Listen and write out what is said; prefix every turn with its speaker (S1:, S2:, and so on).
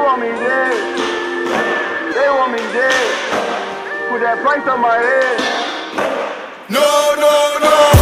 S1: want me dead. They want me dead. Put that price on my head.
S2: No, no, no.